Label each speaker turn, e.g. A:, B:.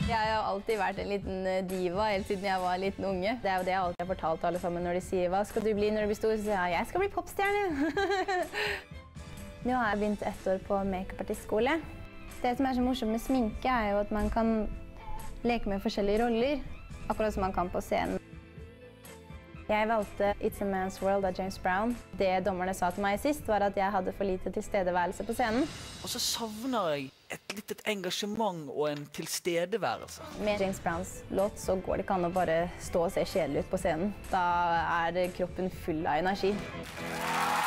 A: Jeg har alltid vært en liten diva helt siden jeg var en liten unge. Det er jo det jeg alltid har fortalt alle sammen når de sier «Hva skal du bli når du blir stor?» Så sier jeg «Jeg skal bli popstjerne!» Nå har jeg begynt 1 år på make-up-artistskole. Det som er så morsomt med sminke er jo at man kan leke med forskjellige roller, akkurat som man kan på scenen. Jeg valgte It's a Man's World av James Brown. Det dommerne sa til meg sist var at jeg hadde for lite tilstedeværelse på scenen.
B: Og så savner jeg et engasjement og en tilstedeværelse.
A: Med James Browns låt så går det ikke an å bare stå og se kjedelig ut på scenen. Da er kroppen full av energi.